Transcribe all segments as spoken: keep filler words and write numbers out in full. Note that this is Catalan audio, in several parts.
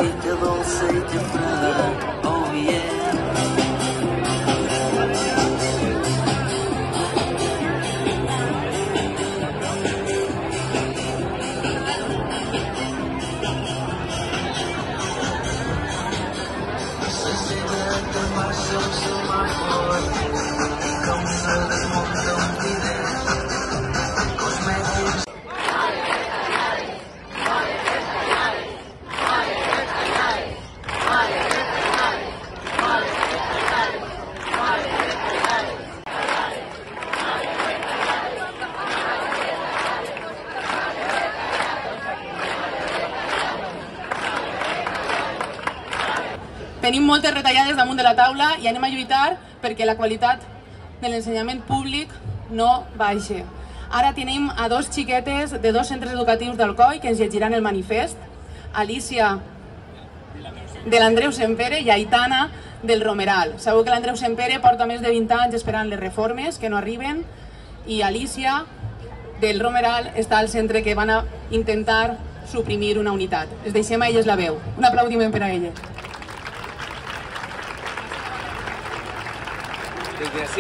cosita dulce y templada, oh yeah. Tenim moltes retallades damunt de la taula i anem a lluitar perquè la qualitat de l'ensenyament públic no baixi. Ara tenim a dos xiquetes de dos centres educatius d'Alcoi que ens llegiran el manifest, Alicia de l'Andreu Sempere i Aitana del Romeral. Sabeu que l'Andreu Sempere porta més de vint anys esperant les reformes que no arriben i Alicia del Romeral està al centre que van a intentar suprimir una unitat. Es deixem a elles la veu. Un aplaudiment per a elles. ¿Desde así?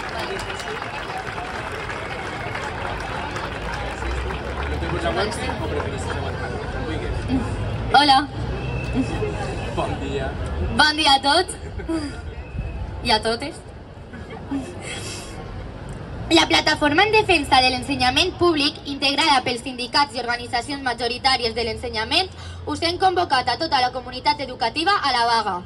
¿No te gusta aguante o preferís aguantar? Hola. Bon dia. Bon dia a tots i a totes. La plataforma en defensa de l'ensenyament públic, integrada pels sindicats i organitzacions majoritàries de l'ensenyament, us hem convocat a tota la comunitat educativa a la vaga.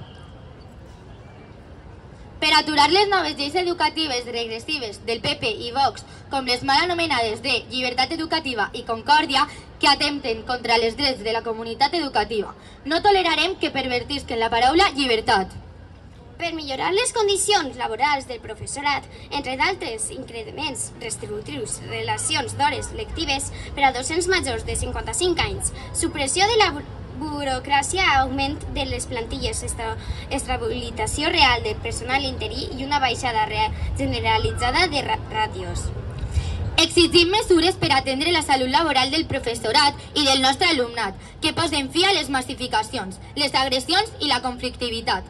Per aturar les noves lleis educatives regressives del P P i Vox, com les mal anomenades de Llibertat Educativa i Concòrdia, que atempten contra els drets de la comunitat educativa, no tolerarem que pervertisquen la paraula llibertat. Per millorar les condicions laborals del professorat, entre d'altres increments restrictius, relacions d'hores lectives per a docents majors de cinquanta-cinc anys, supressió de la burocràcia, augment de les plantilles, estabilització real del personal interí i una baixada generalitzada de ràtios. Exigim mesures per atendre la salut laboral del professorat i del nostre alumnat, que posen fi a les massificacions, les agressions i la conflictivitat.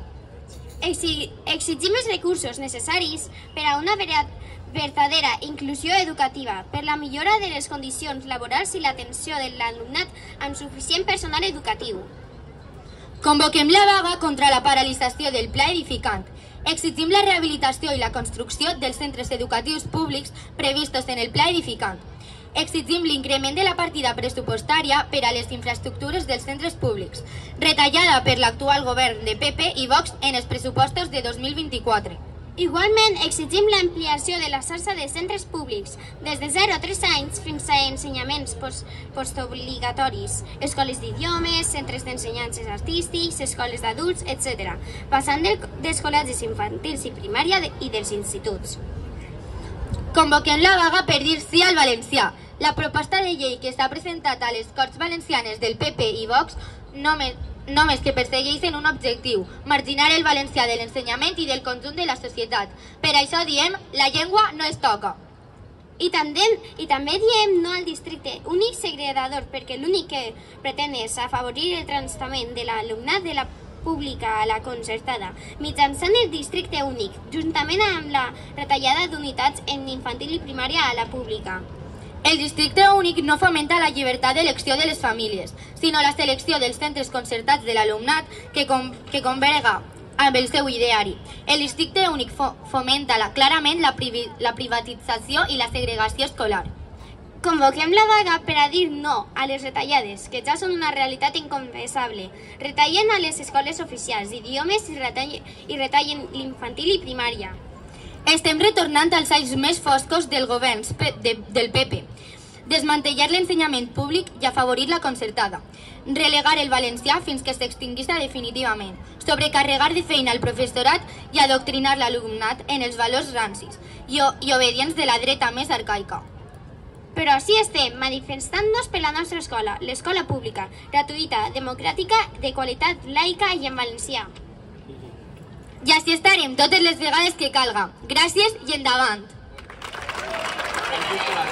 Exigim els recursos necessaris per a una verdadera inclusió educativa, per la millora de les condicions laborals i l'atenció de l'alumnat amb suficient personal educatiu. Convoquem la vaga contra la paralització del pla edificant. Exigim la rehabilitació i la construcció dels centres educatius públics previstos en el pla edificant. Exigim l'increment de la partida pressupostària per a les infraestructures dels centres públics, retallada per l'actual govern de P P i Vox en els pressupostos de dos mil vint-i-quatre. Igualment, exigim l'ampliació de la xarxa de centres públics des de zero a tres anys fins a ensenyaments postobligatoris, escoles d'idiomes, centres d'ensenyances artístics, escoles d'adults, etcètera, passant dels col·legis infantils i primària i dels instituts. Convoquem la vaga per dir sí al valencià. La proposta de llei que s'ha presentat a les Corts Valencianes del P P i Vox només només que persegueixen un objectiu, marginar el valencià de l'ensenyament i del conjunt de la societat. Per això diem, la llengua no es toca. I també, i també diem no al districte únic segregador, perquè l'únic que pretén és afavorir el trasllament de l'alumnat de la pública a la concertada, mitjançant el districte únic, juntament amb la retallada d'unitats en infantil i primària a la pública. El districte únic no fomenta la llibertat d'elecció de les famílies, sinó la selecció dels centres concertats de l'alumnat que, com, que converga amb el seu ideari. El districte únic fo fomenta la, clarament la, privi la privatització i la segregació escolar. Convoquem la vaga per a dir no a les retallades, que ja són una realitat inconfessable. Retallen a les escoles oficials d'idiomes i retallen, i retallen l'infantil i primària. Estem retornant als anys més foscos del govern de, del P P. Desmantellar l'ensenyament públic i afavorir la concertada. Relegar el valencià fins que s'extingui definitivament. Sobrecarregar de feina el professorat i adoctrinar l'alumnat en els valors rancis i, i obedients de la dreta més arcaica. Però així estem, manifestant-nos per la nostra escola, l'escola pública, gratuïta, democràtica, de qualitat laica i en valencià. I així estarem totes les vegades que calga. Gràcies i endavant.